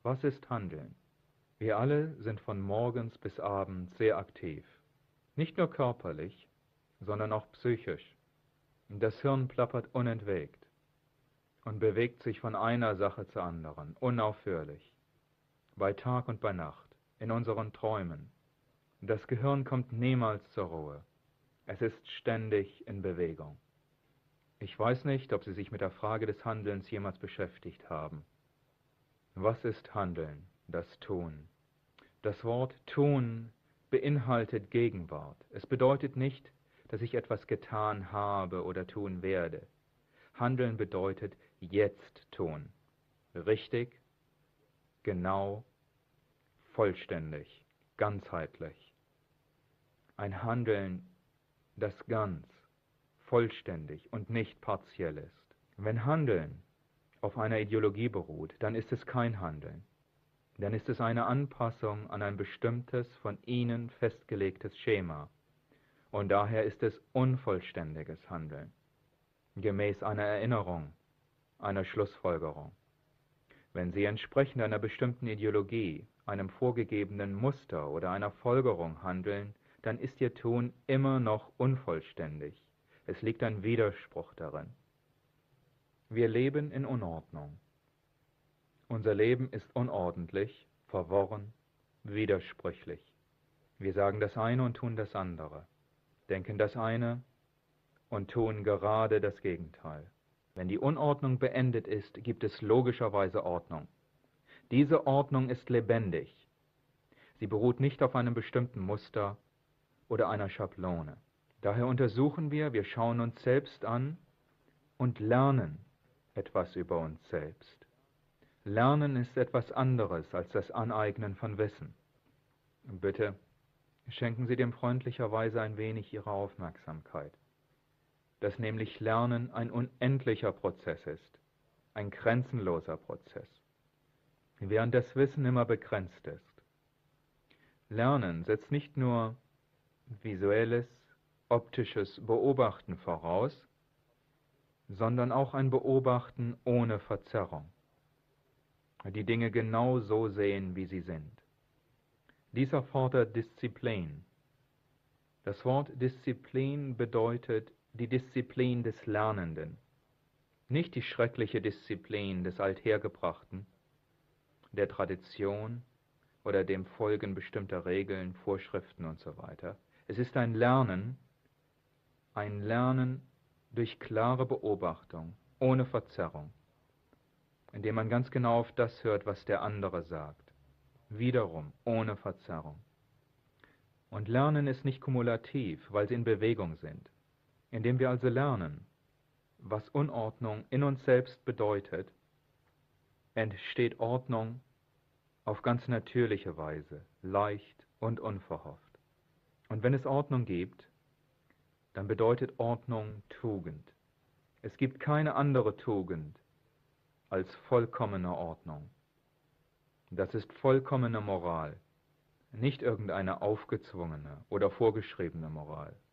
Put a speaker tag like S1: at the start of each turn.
S1: Was ist Handeln? Wir alle sind von morgens bis abends sehr aktiv. Nicht nur körperlich, sondern auch psychisch. Das Hirn plappert unentwegt und bewegt sich von einer Sache zur anderen, unaufhörlich, bei Tag und bei Nacht, in unseren Träumen. Das Gehirn kommt niemals zur Ruhe. Es ist ständig in Bewegung. Ich weiß nicht, ob Sie sich mit der Frage des Handelns jemals beschäftigt haben. Was ist Handeln, das Tun? Das Wort tun beinhaltet Gegenwart. Es bedeutet nicht, dass ich etwas getan habe oder tun werde. Handeln bedeutet jetzt tun. Richtig, genau, vollständig, ganzheitlich. Ein Handeln, das ganz, vollständig und nicht partiell ist. Wenn Handeln auf einer Ideologie beruht, dann ist es kein Handeln. Dann ist es eine Anpassung an ein bestimmtes, von Ihnen festgelegtes Schema. Und daher ist es unvollständiges Handeln, gemäß einer Erinnerung, einer Schlussfolgerung. Wenn Sie entsprechend einer bestimmten Ideologie, einem vorgegebenen Muster oder einer Folgerung handeln, dann ist Ihr Tun immer noch unvollständig. Es liegt ein Widerspruch darin. Wir leben in Unordnung. Unser Leben ist unordentlich, verworren, widersprüchlich. Wir sagen das eine und tun das andere, denken das eine und tun gerade das Gegenteil. Wenn die Unordnung beendet ist, gibt es logischerweise Ordnung. Diese Ordnung ist lebendig. Sie beruht nicht auf einem bestimmten Muster oder einer Schablone. Daher untersuchen wir schauen uns selbst an und lernen etwas über uns selbst. Lernen ist etwas anderes als das Aneignen von Wissen. Bitte schenken Sie dem freundlicherweise ein wenig Ihre Aufmerksamkeit, dass nämlich Lernen ein unendlicher Prozess ist, ein grenzenloser Prozess, während das Wissen immer begrenzt ist. Lernen setzt nicht nur visuelles, optisches Beobachten voraus, sondern auch ein Beobachten ohne Verzerrung. Die Dinge genau so sehen, wie sie sind. Dies erfordert Disziplin. Das Wort Disziplin bedeutet die Disziplin des Lernenden, nicht die schreckliche Disziplin des Althergebrachten, der Tradition oder dem Folgen bestimmter Regeln, Vorschriften und so weiter. Es ist ein Lernen durch klare Beobachtung, ohne Verzerrung, indem man ganz genau auf das hört, was der andere sagt, wiederum ohne Verzerrung. Und Lernen ist nicht kumulativ, weil sie in Bewegung sind. Indem wir also lernen, was Unordnung in uns selbst bedeutet, entsteht Ordnung auf ganz natürliche Weise, leicht und unverhofft. Und wenn es Ordnung gibt, dann bedeutet Ordnung Tugend. Es gibt keine andere Tugend als vollkommene Ordnung. Das ist vollkommene Moral, nicht irgendeine aufgezwungene oder vorgeschriebene Moral.